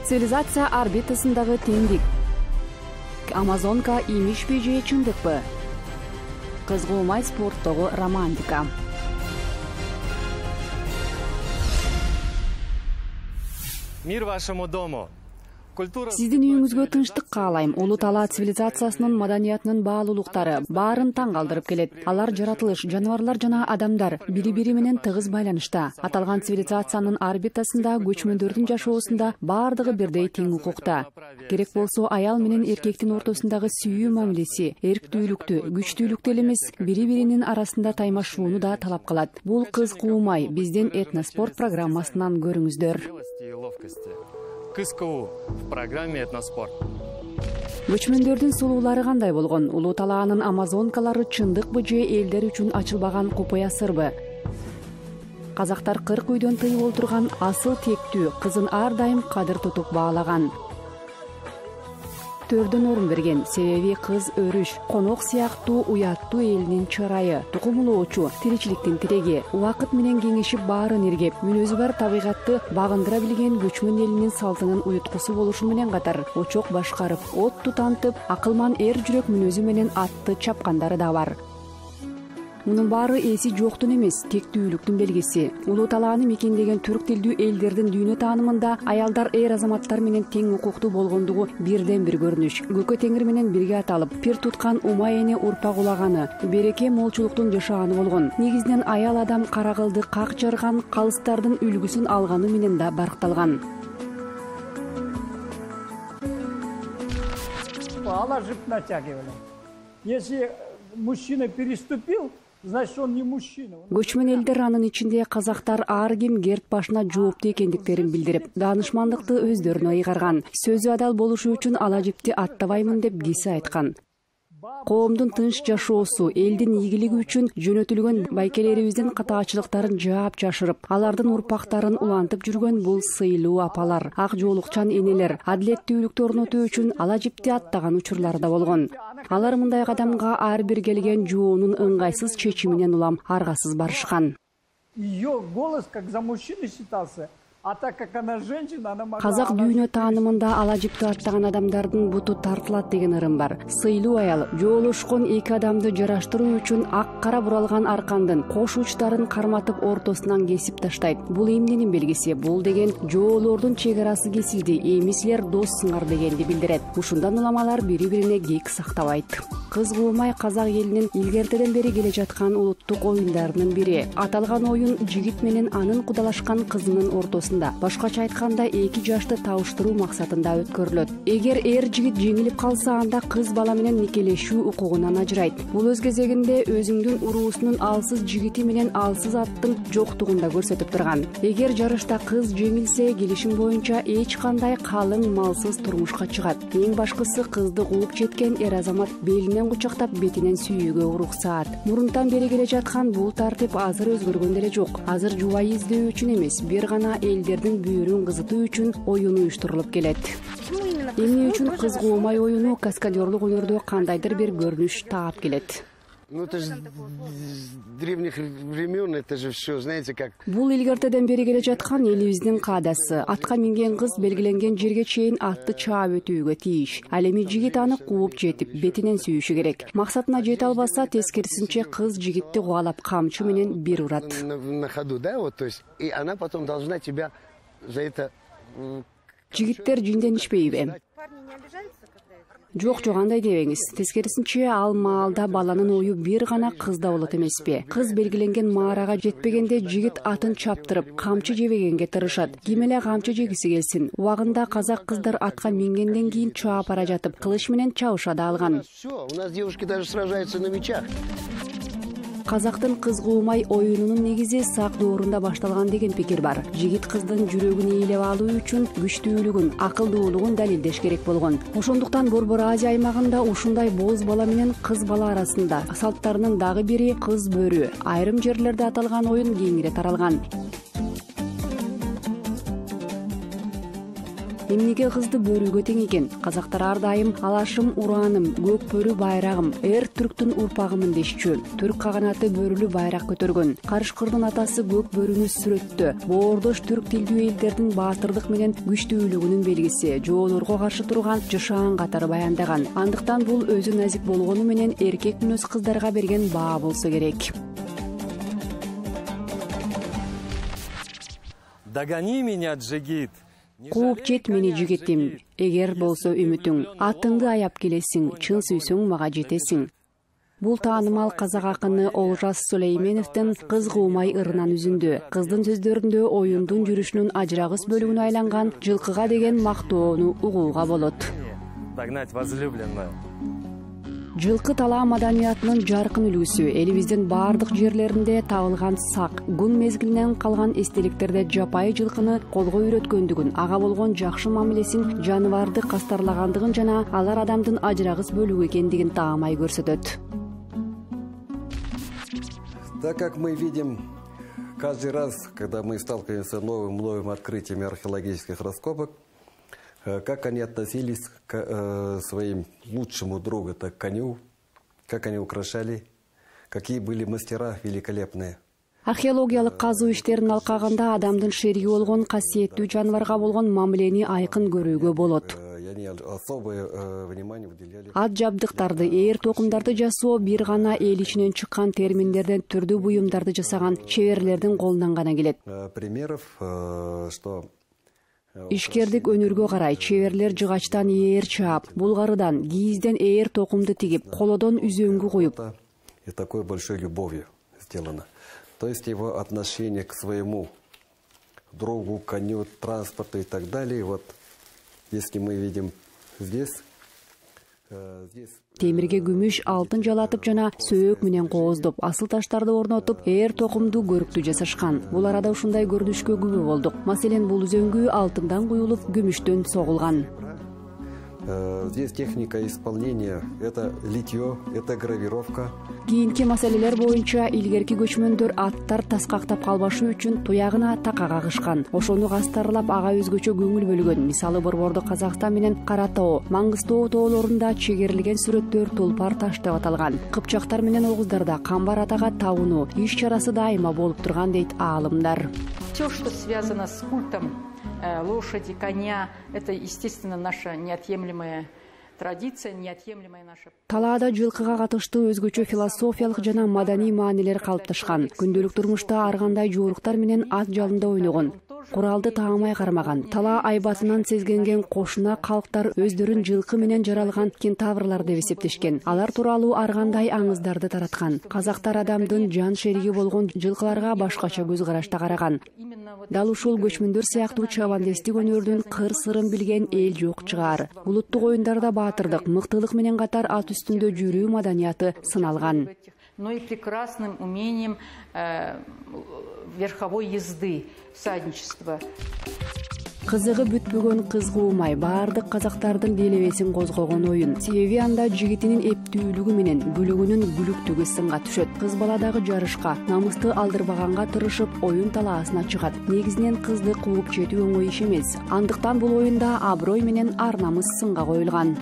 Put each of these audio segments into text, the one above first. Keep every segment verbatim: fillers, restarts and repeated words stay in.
Цивилизация орбитасындагы теңдик. Амазонка имишпи же чындыкпы? Кызгуумай спорттогу романтика. Мир вашему дому. Сиздин үйүңүзгө тынчтык каалайм. Улуу талаа цивилизациясынын маданиятынын баалуулуктары баарын таң калтырып келет. Алар жаратылыш, жаныбарлар жана адамдар бири-бири менен тыгыз байланышта. Аталган цивилизациянын орбитасында көчмөндөрдүн жашоосунда баардыгы бирдей тең укукта. Керек болсо аял менен эркектин ортосундагы сүйүү мамилеси, эрктүүлүктү, күчтүүлүктү эле эмес, бири-биринин арасында таймашууну да талап кылат. Бул кыз куумай биздин этноспорт программасынан көрүңүздөр. Кыз куу в программе «Этноспорт». Көчмөндөрдүн сулуулары кандай болгон? Улуу талаанын амазонкалары чындыкпы же элдер үчүн ачылбаган купуя сырбы? Казактар кырк үйдөн тыйып олтурган асыл тектүү кызын ар дайым кадыр тутуп баалаган. Төрдөн орун берген, себеби кыз өрүш, конок сыяктуу уяттуу элинин чырайы, тукумулоочу, тиричиликтин тиреги, убакыт менен кеңешип баарын эргеп, мүнөзү бар табигатты багындыра билген көчмөн элинин салтынын уюткусу болушу менен катар, очок башкарып, от тутантып, акылман эр жүрөк мүнөзү менен атты чапкандары да бар. Мунун баары эси жоктун эмес, тектүүлүктүн белгиси. Улуу талааны мекендеген түрк тилдүү элдердин дүйнө таанымында аялдар эр азаматтар менен тең укуктуу болгондугу бирден бир көрүнүш. Көкө теңир менен бирге аталып, пир туткан ума эне урпак улаганы, береке молчулуктун жашааны болгон. Негизинен аял адам кара кылды как жарган, калыстардын үлгүсүн алганы менен да баркталган. Положить натягивали. Если мужчина переступил, значит, он не мужчина. Көчмөн элдер анын ичинде казактар ар ким керт башына жооптуу экендиктерин билдирип, даанышмандыкты өздөрүнө ыйгарган. Сөзү адал болушу үчүн ала жипти аттабаймын деп кисе айткан. Коомдун тынч жашоосу, элдин ийгилиги үчүн жөнөтүлгөн байкелерибиздин катаачылыктарын жаап жашырып, алардын урпактарын улантып жүргөн бул сыйлуу апалар, ак жоолукчан энелер адилеттүүлүктү орнотуу үчүн ала жипти аттаган учурлары да болгон. Алар мындай кадамга ар бир келген жоонун ыңгайсыз чечиминен улам аргасыз барышкан. Ее голос как за мужчину считался. А так как она женщина, она могла... Казак дүйнө таанымында ала жипти аттаган адамдардын буту тартылат деген ырым бар. Сыйлуу аял жоолошкон эки адамды жараштыруу үчүн ак кара буралган аркандын кош учтарын карматып ортосунан кесип таштайт. Бул эмненин белгиси? Бул деген жоолордун чек арасы кесилди, эми силер доссуңар дегенди билдирет. Ушундан улам алар бири-бирине кек сактабайт. Кыз куумай казак элинин илгертеден бери келе жаткан улуттук оюндарынын бири. Аталган оюн жигит менен анын кудалашкан кызынын ортосунда, башкача айтканда эки жашты табыштыруу максатында өткөрүлөт. Эгер эр жигит жеңилип калса, анда кыз бала менен никелешүү укугунан ажырайт. Бул өз кезегинде өзүңдүн уруусунун алсыз жигити менен алсыз аттын жоктугун да көрсөтүп турган. Эгер жарышта кыз жеңилсе, келишим боюнча эч кандай калың малсыз турмушка чыгат. Эң башкысы, кызды кууп жеткен эр азамат белинен кучактап бетинен сүйүүгө уруксаат. Мурунтан бери келе жаткан бул тартип азыр өзгөргөн деле жок. Азыр жубайы издөө үчүн эмес, бир гана элдердин бүйүрүн кызытуу үчүн оюн уюштурулуп келет. Эмне үчүн кыз куумай оюну каскадерлык өнөрдө кандайдыр бир көрүнүш таап келет? Ну, это же древних времен, это же все, знаете, как... Бул илгертеден бери келе жаткан элибиздин каадасы. Атка минген кыз белгиленген жерге чейин атты чаап өтүүгө тийиш. Ал эми жигит аны кууп жетип, бетинен сүйүшү керек. Максатына жете албаса, тескерисинче кыз жигитти кубалап камчы менен бир урат. На ходу, да, вот, то есть, и она потом должна тебя за это... Жигиттер жинденишпейби? Жок, жок, андай дебеңиз. Тескерисинче ал маалда баланын ою бир гана кызда болот эмеспи? Кыз белгиленген маарага жетпегенде жигит атын чаптырып, камчы жебегенге тырышат. Ким эле камчы жегиси келсин. Убагында казак кыздар атка мингенден кийин чаап бара жатып, кылыч менен чабыша да алган. У нас девушки даже сражаются на мечах. Казактын кыз куумай оюнунун негизи сак доорунда башталган деген пикир бар. Жигит кыздын жүрөгүн ээлеп алуу үчүн күчтүүлүгүн, акылдуулугун далилдеш керек болгон. Ошондуктан Борбор Азия аймагында ушундай боз бала менен кыз бала арасында салттарынын дагы бири кыз бөрү. Айрым жерлерде аталган оюн кеңире таралган. Эмнеге кызды бөрүгө тең экен? Казактар ар дайым алашым ураным, көк бөрү байрагым, эр түрктүн урпагымын дешчү. Түрк каганаты бөрүлүү байрак көтөргөн. Карышкырдын атасы көк бөрүнү сүрөттү. Боордош түрк тилдүү элдердин баатырдык менен күчтүүлүгүнүн белгиси. Жоолорго каршы турган жышаан катары баяндаган. Андыктан бул өзү назик болгону менен эркек мүнөз кыздарга берген баа болсо керек. Догони меня, джигит. Кууп жет мени жигитим, эгер болсо үмүтүң, атыңды аяп келесиң, чын сүйсөң мага жетесиң. Бул таанымал казак акыны Олжас Сүлейменовдун кыз куумай ырынан үзүндү. Кыздын сөздөрүндө оюндун жүрүшүнүн ажырагыс бөлүгүнө айланган жылкыга деген мактоону угууга болот. Догнать возлюбленную. Жылкы талаа маданиятынын жаркын үлгүсү элибиздин баардык жерлеринде табылган сак, гүн мезгилинен калган эстеликтерде жапайы жылкыны колго үйрөткөндүгүн, ага болгон жакшы мамилесин, жаныбарды кастарлагандыгын жана алар адамдын ажырагыс бөлүгү экендигин таамай көрсөтөт. Так как мы видим каждый раз, когда мы сталкиваемся с новым новым открытиями археологических раскопок, как они относились к э, своим лучшему другу, так к коню, как они украшали, какие были мастера великолепные. Археологиялык казуу иштерин алкаганда адамдын шериги болгон касиеттүү жаныбарга болгон мамилени айкын көрүүгө болот. Ат жабдыктарды, ээр токумдарды жасоо бир гана эл ичинен чыккан терминдерден түрдүү буюмдарды жасаган чеберлердин колунан гана келет. Примеров, что Ишкердик өнөргө карай чеберлер жыгачтан ээр чаап, булгарыдан, кийизден ээр токумду тигип, колодон үзөңгү коюп. И такой большой любовью сделано. То есть его отношение к своему другу, коню, транспорту и так далее. Вот если мы видим здесь, э, здесь Темирге күмүш, алтын жалатып жана сөөк менен кооздоп, асыл таштарды орнотуп, ээр токумду көрүктүү жасашкан. Бул арада ушундай көрүнүшкө күбө болдук. Маселен, бул үзөңгү алтындан куюлуп, күмүштөн согулган. Здесь техника исполнения, это литье, это гравировка. Кийинки маселелер боюнча илгерки көчмөндөр аттар таскактап калбашы үчүн туягына така кагышкан. Ошону кастарлап ага өзгөчө көңүл бөлгөн. Мисалы Борбордо Казакстан менен Кара Тоо, Маңгыстоо тоолорунда чегерилген сүрөттөр тулпар таш деп аталган. Кыпчактар менен огуздарда камбар атага табынуу иш чарасы дайыма болуп турган дейт аалымдар. Все, что связано с культом лошади, коня, это, естественно, наша неотъемлемая традиция, неотъемлемая наша. Талаада жылкыга катыштуу өзгөчө философиялык жана маданий маанилер калыпташкан. Күндөлүк турмушта ар кандай жууруктар менен ат жалында ойногон. Куралды таамай кармаган. Талаа айбатынан сезгенген кошуна калктар өздөрүн жылкы менен жаралган кентаврлар деп эсептешкен. Алар тууралуу ар кандай аңыздарды тараткан. Казактар адамдын жан шериги болгон жылкыларга башкача көз карашта караган. Дал ушул көчмөндөр сыяктуу чабандестик өнөрдүн кыр-сырын билген эл жок чыгар. Булуттук оюндарда баатырдык, мыктылык менен катар ат үстүндө жүрүү маданияты сыналган. Но и прекрасным умением э, верховой езды, всадничества. Кызыгы бүтпөгөн кыз куумай баардык казактардын делебесин козгогон оюн. Себеби анда жигитинин эптүүлүгү менен бүлүгүнүн бүлүктүгү сынга түшөт. Кыз баладагы жарышка, намысты алдырбаганга тырышып, оюн талаасына чыгат. Негизинен кызды кууп жетүү оңой иш эмес. Андыктан бул оюнда аброй менен ар намыс сынга коюлган.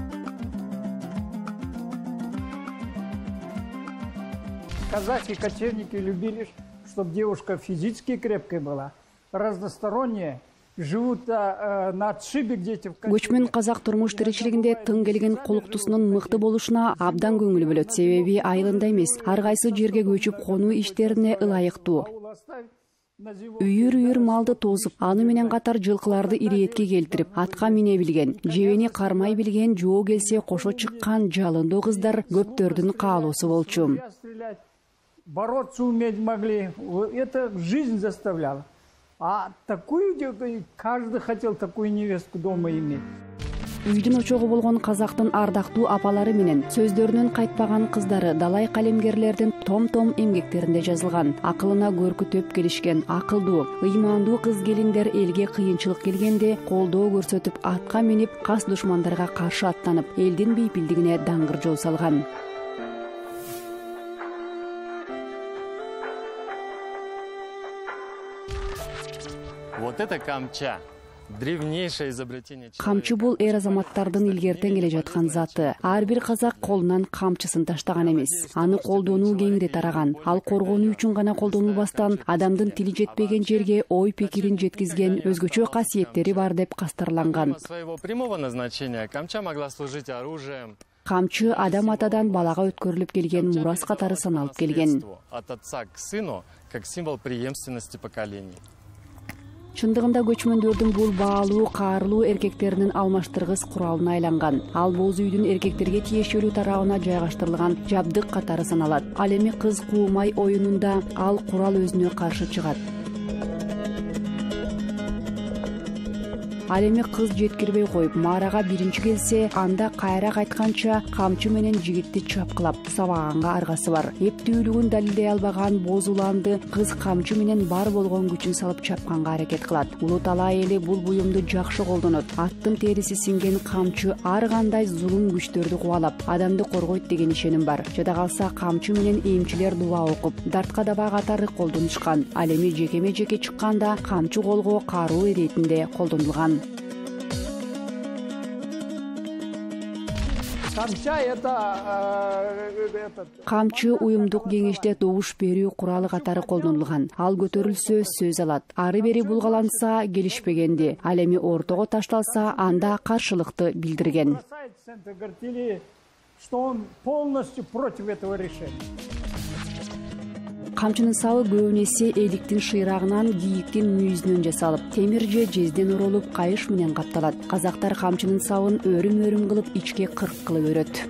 Казахи, кочевники любили, чтобы девушка физически крепкой была, разносторонняя. Живут э, на отшибе где-то. Көчмөн казак турмуш тиричилигинде тың келген кулуктусунун мыкты болушуна абдан көңүл бөлөт. Себеби айылында эмес, ар кайсы жерге көчүп конуу иштерине ылайыктуу. Үйүр-үйүр малды тосуп, аны менен катар жылкыларды ириетке келтирип, атка мине билген, жебени кармай билген, жоо келсе кошо чыккан жалындоо кыздар көптөрдүн каалоосу болчу. Бороться уметь могли. Это жизнь заставляла. А такую, каждый хотел такую невестку дома иметь. Үйдүн очогу болгон казактын ардактуу апалары менен сөздөрүнөн кайтпаган кыздары далай калемгерлердин том-том эмгектеринде жазылган. Акылына көркү төп келишкен, акылдуу, ыймандуу кыз келиндер элге кыйынчылык келгенде колдоо көрсөтүп, атка минип, кас душмандарга каршы аттанып, элдин бейпилдигине даңгыр жол салган. Вот это камча. Древнейшее изобретение человека. Камчы бул эр азаматтардын илгертен келе жаткан заты. Ар бир казак колунан камчысын таштаган эмес. Аны колдонуу кеңири тараган. Ал коргонуу үчүн гана колдонулбастан адамдын тили жетпеген жерге ой пикирин жеткизген өзгөчө касиеттери бар деп кастарланган. Своего прямого назначения камча могла служить оружием. Камчы адам атадан балага өткөрүлүп келген мурас катары саналып келген. От отца к сыну, как символ преемственности поколений. Чындыгында көчмөндөрдүн бул баалуу, каарылуу эркектеринин алмаштыргыс куралына айланган. Ал боз үйдүн эркектерге тиешелүү тарабына жайгаштырылган жабдык катары саналат. Ал эми кыз куумай оюнунда ал курал өзүнө каршы чыгат. Ал эми кыз жеткирбей коюп, маарага биринчи келсе, анда кайра кайтканча камчы менен жигитти чапкылап сабаганга аргасы бар. Эптүүлүгүн далилдей албаган боз уланды кыз камчы менен бар болгон күчүн салып чапканга аракет кылат. Улуу талаа эли бул буюмду жакшы колдонот. Аттын териси синген камчы ар кандай зулум күчтөрдү кубалап, адамды коргойт деген ишеним бар. Жада калса камчы менен эмчилер дуба окуп, дартка даба катары колдонушкан. Ал эми жекеме жеке чыкканда камчы колго каруу иретинде колдонулган. Камча это, э, этот... Камчы уюмдук кеңеште добуш берүү куралы катары колдонулган. Ал көтөрүлсө сөз алат. Ары бери булгаланса келишпегенди. Ал эми ортого ташталса анда каршылыкты билдирген. Говорили, что он полностью против этого решения. Камчынын сабы көбүнесе эликтин шыйрагынан, кийиктин мүйүзүнөн жасалып, темир же жезден оролуп, кайыш менен капталат. Казактар камчынын сабын өрүм-өрүм кылып, ичке кырк кылып өрөт.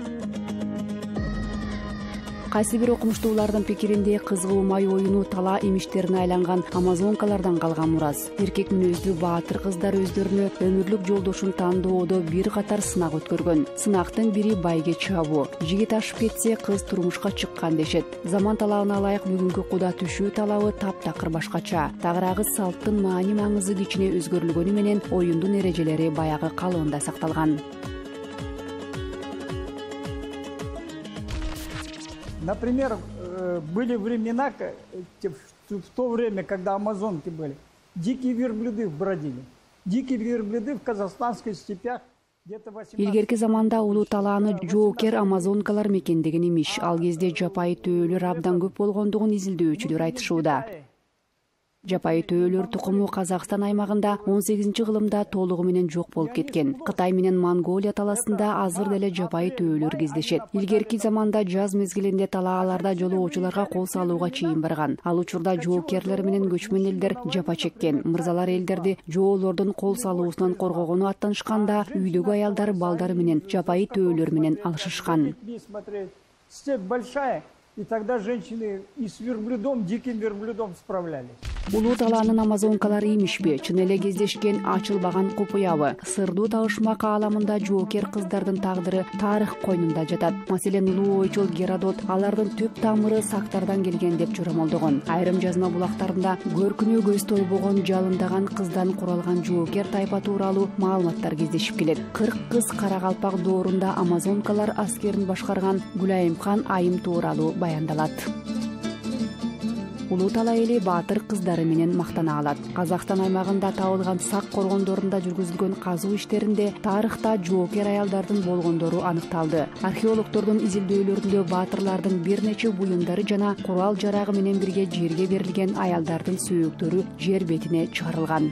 Кайсы бир окумуштуулардын пикиринде кызгуу май оюну талаа имиштерине айланган амазонкалардан калган мурас. Эркек мүнөздүү баатыр кыздар өздөрүнө өмүрлүк жолдошун тандоодо бир катар сынак өткөргөн. Сынактын бири байге чабуу. Жигит ашып кетсе, кыз турмушка чыккан дешет. Заман талабына ылайык бүгүнкү куда түшүү талабы таптакыр башкача. Тагыраагы салттын маани маңызы кичине өзгөрүлгөнү менен оюндун эрежелери баягы калыбында сакталган. Например, были времена, в то время, когда амазонки были, дикие верблюды бродили. Дикие верблюды в казахстанских степях где-то восемнадцать... Илгерки заманда улуу талааны жоокер амазонкалар мекендеген имиш. Ал кезде жапайы төөлөр абдан көп болгондугун изилдөөчүлөр айтышууда. Жапайы төөлөр тукуму Казакстан аймагында он сегизинчи кылымда толугу менен жок болуп кеткен. Кытай менен Монголия таласында азыр деле жапайы төөлөр кездешет. Илгерки заманда жаз мезгилинде талааларда жолоочуларга кол салууга чейин барган. Ал учурда жоокерлер менен көчмөн элдер жапа чеккен. Мырзалар элдерди жоолордун кол салуусунан коргогону аттанышканда үйдөгү аялдар балдар менен жапайы төөлөр менен алышышкан. Степь большая. И тогда женщины и с верблюдом, диким верблюдом справлялись. Улуу талаанын амазонкалары имишпи, чын эле кездешкен ачылбаган купуябы. Сырдуу табышмак ааламында жоокер кыздардын тагдыры тарых койнунда жатат. Маселен улуу ойчол Геродот алардын түп тамыры сактардан келген деп жоромолдогон. Айрым жазма булактарында көркүнө көз тойбогон жалындаган кыздан куралган жоокер тайпа тууралуу маалыматтар кездешип келет. кырк кыз Каракалпак доорунда амазонкалар аскерин башкарган Гүлайымхан айым тууралуу баяндалат. Улуу талаа эли баатыр кыздары менен мактана алат. Казакстан аймагында табылган сак коргондорунда жүргүзүлгөн казуу иштеринде тарыхта жоокер аялдардын болгондору аныкталды. Археологдордун изилдөөлөрүндө баатырлардын бир нече буюмдары жана курал жарагы менен бирге жерге берилген аялдардын сөөктөрү жер бетине чыгарылган.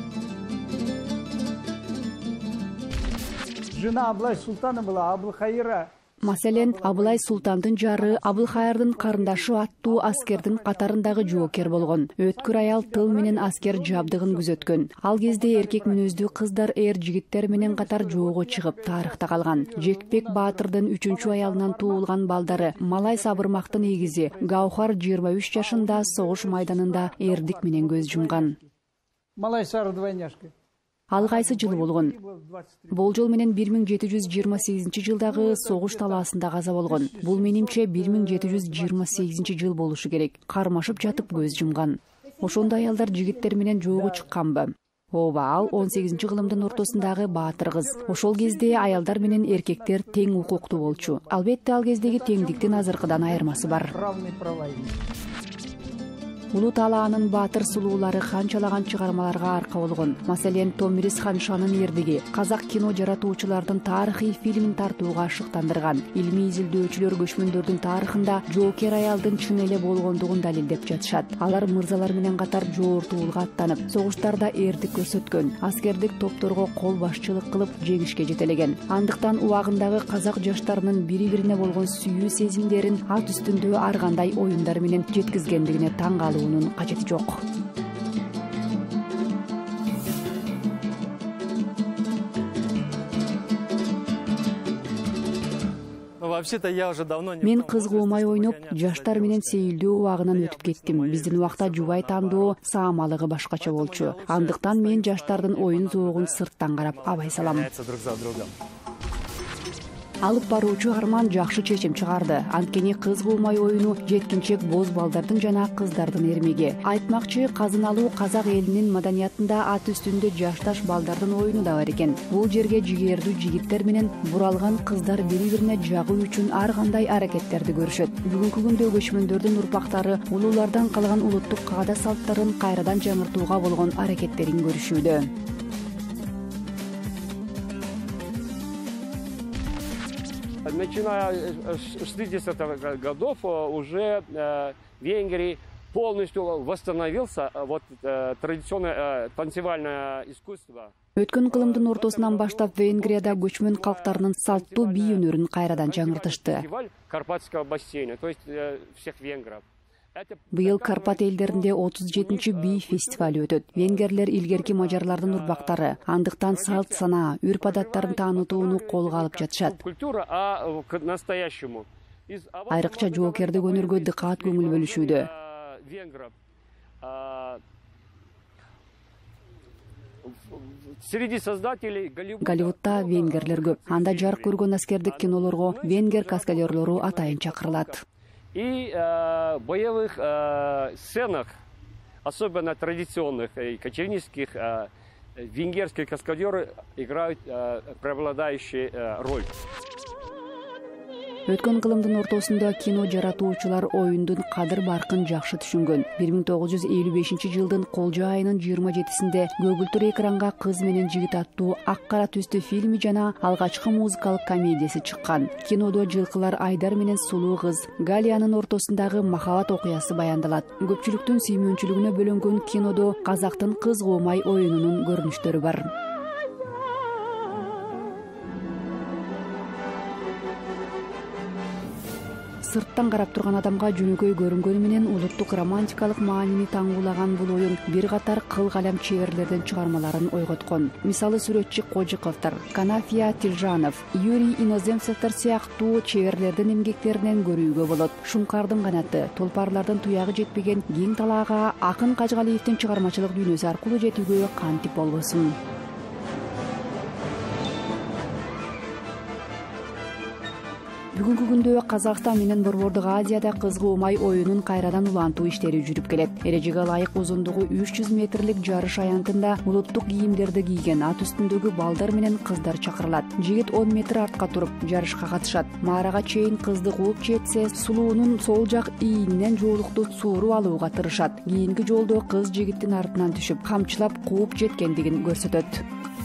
Жена Аблай Султана была Абылхайра. Маселен, Абылай Султандын жары Абылхайырдын карындашы аттуу аскердин катарындагы жоокер болгон. Өткүр аял тыл менен аскер жабдыгын күзөткөн. Ал кезде эркек мүнөздүү кыздар эр жигиттер менен катар жоого чыгып тарыхта калган. Жекпек баатырдын үчүнчү аялынан туулган балдары Малай Сабырмактын эгизи Гаухар жыйырма үч жашында согуш майданында эрдик менен көз жумган. Малай Сары двойняшка. Ал кайсы жылы болгон? Болжол менен бир миң жети жүз жыйырма сегизинчи жылдагы согуш талаасында каза болгон. Бул менимче бир миң жети жүз жыйырма сегизинчи жыл болушу керек. Кармашып жатып көз жумган. Ошондо аялдар жигиттер менен жоого чыкканбы? Ооба, ал он сегизинчи кылымдын ортосундагы баатыр кыз. Ошол кезде аялдар менен эркектер тең укуктуу болчу. Албетте ал кездеги теңдиктин азыркыдан айырмасы бар. Улуу Таалаанын баатыр сулуулары канчалаган чыгармаларга арка болгон. Маселен, Томирис Ханшанын эрдиги казак кино жаратуучулардын тарыхый фильмин тартууга ашыктандырган. Илмий изилдөөчүлөр көчмөндөрдүн тарыхында жоокер аялдын чын эле болгондугун далилдеп жатышат. Алар мырзалар менен катар жоортуулга аттанып, согуштарда эрдик көрсөткөн, аскердик топторго кол башчылык кылып жеңишке жетелеген. Андыктан убагындагы казак жаштарынын бири-бирине болгон сүйүү сезимдерин ат үстүндө ар кандай оюндар менен жеткизгендигине таң калуунун кажети жок. Мен кызгуумай ойноп, жаштар менен сейилдүү убагынан өтүп кеттим. Биздин убакта жубай тандоо саамалыгы башкача болчу. Андыктан мен жаштардын оюн зоогун сырттан карап абай салам. Алып баруучу Арман жакшы чечим чыгарды. Анткени кызгуумай оюну жеткинчек боз балдардын жана кыздардын эрмеги. Айтмакчы, казыналуу казак элинин маданиятында ат үстүндө жашташ балдардын оюну да бар экен. Бул жерге жигердүү жигиттер менен буралган кыздар бири-бирине жагуу үчүн ар кандай аракеттерди көрүшөт. Бүгүнкү күндө көчмөндөрдүн урпактары улуулардан калган улуттук каада салттарын кайрадан жаңыртууга болгон аракеттерин көрүшүүдө. Начиная с шестидесятых годов уже в Венгрии полностью восстановился вот традиционное танцевальное искусство. Өткөн кылымдын ортосунан баштап Венгрияда көчмөн калктарынын салттуу бий өнөрүн кайрадан жаңыртышты. Карпатского бассейна, то есть всех венгров. Быйыл Карпат элдеринде отуз жетинчи бий фестивали өтөт. Венгерлер илгерки мажарлардын урпактары, андыктан салт санаа, үрп адаттарын таанытууну колго алып жатышат. Культура, а настоящему. Айрыкча жоокердик өнөргө дыкаат көңүл бөлүшүүдө. Среди создателей Голливудта венгерлер көп. Анда жарык көргөн аскердик кинолорго венгер каскадерлору атайын чакырылат. И э, боевых э, сценах, особенно традиционных и кочевнических, э, венгерские каскадеры играют э, преобладающую э, роль. Өткөн кылымдын ортосунда кино жаратуучулар оюндун кадыр баркын жакшы түшүнгөн. бир миң тогуз жүз элүү бешинчи жылдын колжо айынын жыйырма жетисинде көгүлтүр экранга Кыз менен жигит аттуу ак кара түстүү фильми жана алгачкы музыкалык комедиясы чыккан. Кинодо жылкылар Айдар менен сулуу кыз Галиянын ортосундагы махабат окуясы баяндалат. Көпчүлүктүн сүймөнчүлүгүнө бөлөнгөн кинодо казактын кызгуумай оюнунун көрүнүштөрү бар. Сырттан карап турган адамга жөнөкөй көрүнгөнү менен улуттук романтикалык маанини таңгуулаган бул оюн бир катар кыл калам чеберлердин чыгармаларын ойготкон. Мисалы сүрөтчү Кожиковдор, Канафия Тилжанов, Юрий Иноземцевдер сыяктуу чеберлердин эмгектеринен көрүүгө болот. Шуңкардын канаты, Толпарлардын туягы жетпеген кең талаага Акын Кажгалиевдин чыгармачылык дүйнөсү аркылуу жетүүгө кантип болбосун. Бүгүнкү күндө Казакстан менен Борбордук Азияда кызгуумай оюнун кайрадан улантуу иштери жүрүп келет. Эрежеге ылайык узундугу үч жүз метрлик жарыш аянтында улуттук кийимдерди кийген ат үстүндөгү балдар менен кыздар чакырылат. Жигит он метр артка туруп жарышка катышат. Маарага чейин кызды кууп жетсе, сулуунун сол жак ийинен жоолукту сууруп алууга тырышат. Кийинки жолдо кыз жигиттин артынан түшүп, камчылап кууп жеткендигин көрсөтөт.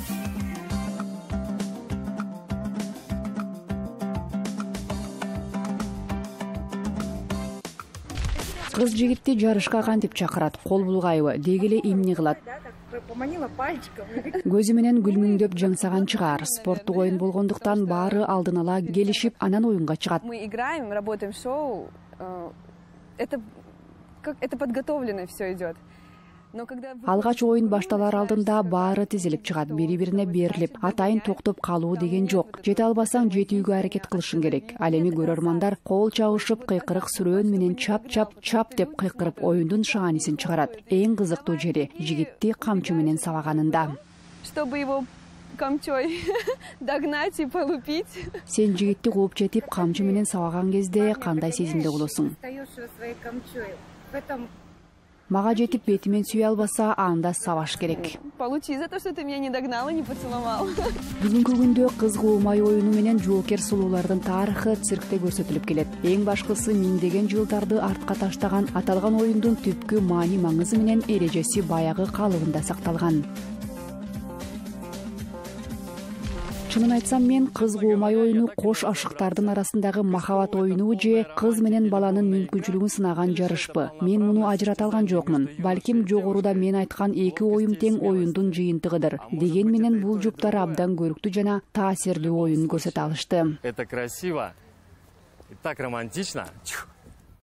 Кыз жигитти жарышка кантип чакырат, кол булгайбы, деги эле эмне кылат. Көзү менен гүлмүңдөп жаңсаган чыгар. Спорттук оюн болгондуктан баары алдын ала келишип, анан оюнга чыгат. Мы играем, работаем в шоу. Это как это подготовлено все идет. Алгач оюн башталар алдында баары тизилип чыгат, бири-бирине берилип, атайын токтоп калуу деген жок. Жете албасаң жетүүгө аракет кылышың керек. Ал эми көрөрмандар кол чабышып, кыйкырык сүрөөн менен чап чап чап деп кыйкырып оюндун шаанисин чыгарат. Эң кызыктуу жери жигитти камчы менен сабаганында. Чтобы его камчой догнать и полупить. Сен жигитти кууп жетип, камчы менен сабаган кезде кандай сезимде болосуң? Мага жетип бетимен сүйө албаса, анда сабаш керек. Получи за то, что ты меня не догнал и не поцеловал. Бүгүнкү күндө кыз куумай оюну менен жоокер сулуулардын тарыхы циркте көрсөтүлүп келет. Эң башкысы миңдеген жылдарды артка таштаган аталган оюндун түпкү маани маңызы менен эрежеси баягы калыбында сакталган. Чынын айтсам, мен кыз куумай оюну кош ашыктардын арасындагы махабат оюну же кыз менен баланын мүмкүнчүлүгүн сынаган жарышпы. Мен муну ажырата алган жокмун. Балким жогоруда мен айткан эки оюм тең оюндун жыйынтыгыдыр. Деген менен бул жуптар абдан көрүктүү жана таасирдүү оюн көрсөтө алышты. Это красиво и так романтично.